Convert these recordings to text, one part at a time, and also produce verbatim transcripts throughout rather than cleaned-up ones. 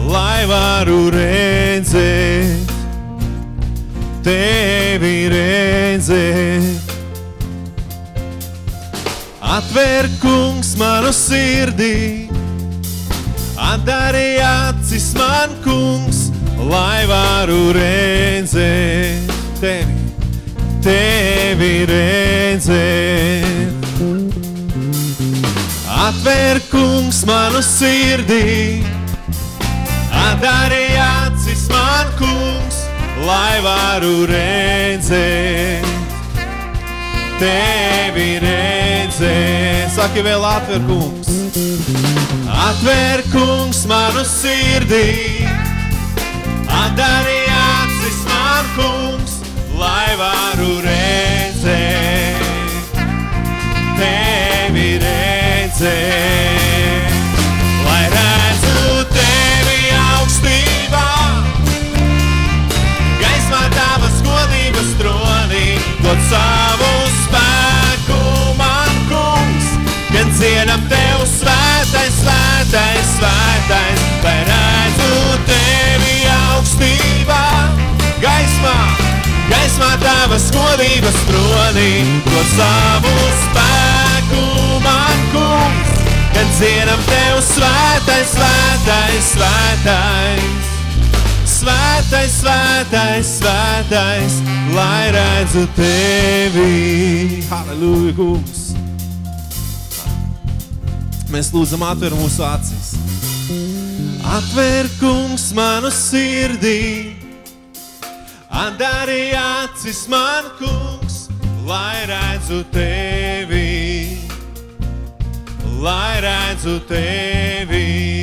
lai varu redzēt, tevi redzēt. Atver, kungs, manu sirdī, atdari acis man, kungs, lai varu redzēt, tevi, tevi redzēt. Atver, kungs, manu sirdī, atdari acis man, kungs, lai varu redzēt, tevi redzēt. Saki vēl, atver, kungs. Atver, kungs, manu sirdī, atdari acis man, kungs, lai varu redzēt, tevi redzēt. Lai redzu tevi augstībā, gaismā tavas godības tronī, dod savu spēku man, kungs, kad dziedam tev svētais, svētais, svētais. Lai redzu tevi augstībā, gaismā, gaismā tavas godības tronī, dod savu spēku man, kungs, kad dziedam tev svētais, svētais, svētais. Svētais, svētais, svētais, lai redzu tevi. Halleluja, kungs. Mēs lūdzam, atver mūsu acis. Atver, kungs, manu sirdī, atdari acis man, kungs, lai redzu tevi, lai redzu tevi.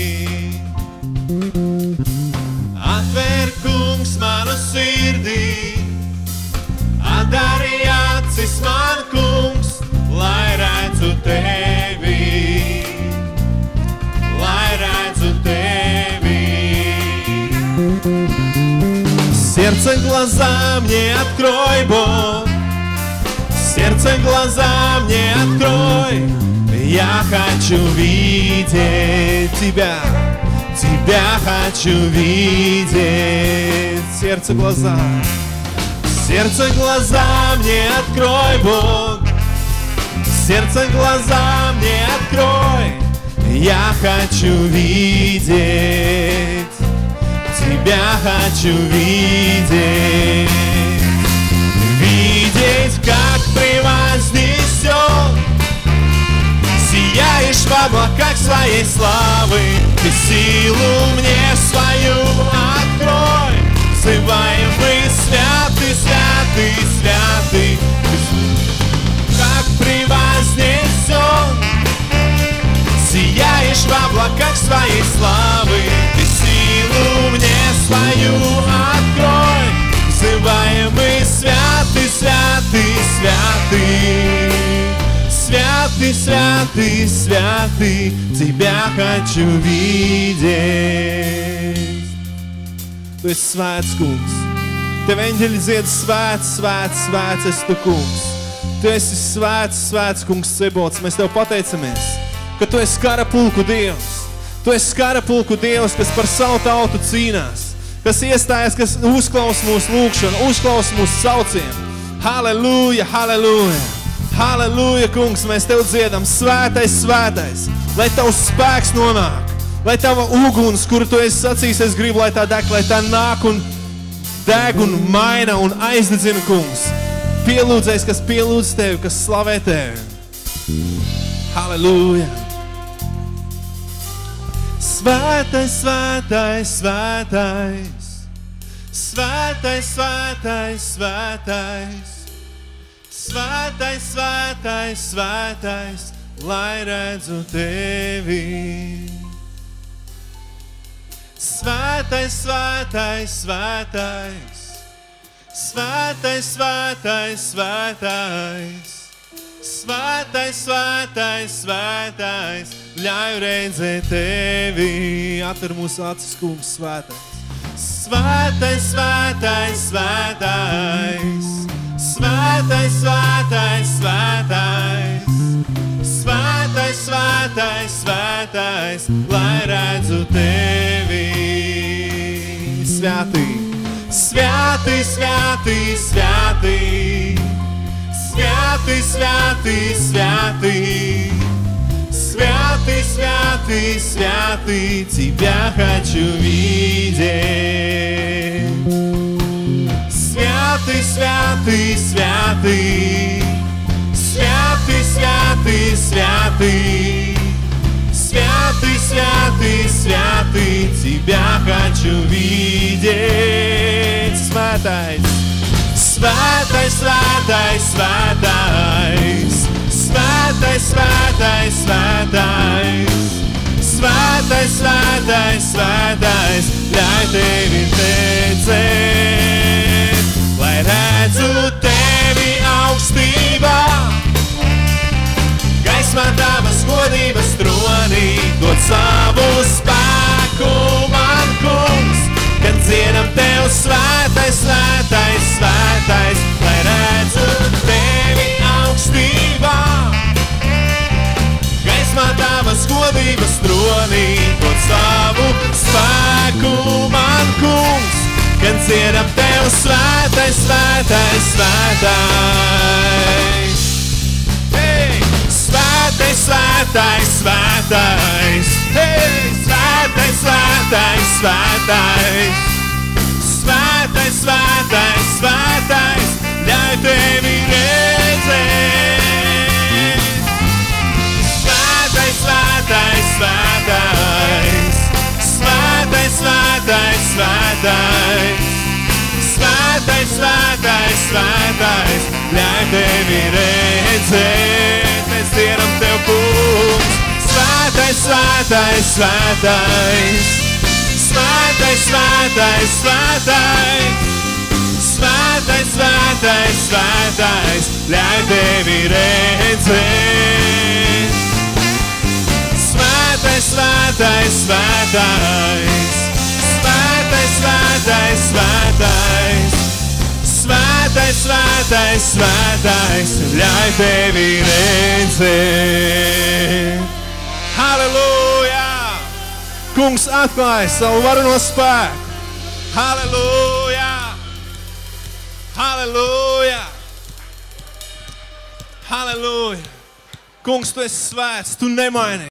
Atver, kungs, manu sirdī, atdari acis man, kungs, lai redzu tevi, lai redzu tevi. Сердце глаза мне открой, Бог, сердце глаза мне открой, я хочу видеть Тебя. Тебя хочу видеть. Сердце глаза, сердце глаза мне открой, Бог, сердце глаза мне открой, я хочу видеть, Тебя хочу видеть. Видеть, как превознесен, сияешь в облаках своей славы, Ты силу мне свою открой. Взываем мы, святый, святый, святый, как превознесен, сияешь в облаках своей славы, Ты силу мне свою открой. Взываем мы, святый, святый, святый. Святый, святый, святый, Тебя хочу видеть. Tu esi svēts, kungs. Tev eņģeļi dzied svēts, svēts, svēts esi tu, kungs. Tu esi svēts, svēts, kungs Cebots. Mēs Tev pateicamies, ka Tu esi kara pulku Dievs. Tu esi kara pulku Dievs, kas par savu tautu cīnās, kas iestājas, kas uzklaus mūsu lūgšanu, uzklaus mūsu saucienu. Halleluja, halleluja. Halleluja, kungs, mēs Tev dziedam, svētais, svētais, lai Tavs spēks nonāk, lai Tava uguns, kuru Tu esi sacījis, es gribu, lai tā deg, lai tā nāk un deg un maina un aizdedzina, kungs. Pielūdzējs, kas pielūdz Tevi, kas slavē Tevi. Halleluja. Svētais, svētais, svētais, svētais, svētais, svētais. Svētais, svētais, svētais, lai redzu Tevi. Svētais, svētais, svētais, svētais, svētais, svētais, svētais, svētais, svētais, ļauj redzēt Tevi. Atver mūsu acis, kungs, svētais. Svētais, svētais, svētais, svētais, svētais, svētais, svētais, svētais, svētais, lai redzu Tevi. svētī. Svētī, svētī, svētī. Svētī, svētī, svētī. Svētī, svētī, svētī. Тебя хочу видеть. Svētī, svētī, svētī. Svētī, svētī, svētī. Svētī, svētī, svētī. Тебя хочу видеть. Svētais. Svētais, svētais, svētais. Svētais, svētais, svētais. Svētais, svētais, svētais. Ļauj tevi redzēt, lai redzu tevi augstībā. Gaismā tavas godības tronī, dod savu spēku man, kungs, kad dziedam tev svētais, svētais, svētais, lai redzu tevi augstībā. Gaismā tavas godības tronī, dod savu spēku man, kungs, kad dziedam tev svētais, svētais, svētais. Hey! Svētais, svētais, svētais. Hey! Svētais, svētais, svētais. Svētais, svētais, svētais. Ļauj tevi redzēt. Svētais, svētais, svētais. Svētais, svētais, svētais. Svētais, svētais, svētais. Ļauj tevi redzēt. Mēs dziedam tev, kungs. Svētais, svētais, svētais. Svētais, svētais, svētais. Svētais, svētais, svētais. Ļauj tevi redzēt. Svētais, svētais, svētais. Svētais, svētais, svētais. Svētais, svētais, svētais. Ļauj tevi redzēt. Halleluja! Kungs atklāja savu vareno spēku. Halleluja! Halleluja! Halleluja! Kungs, tu esi svēts, tu nemaini.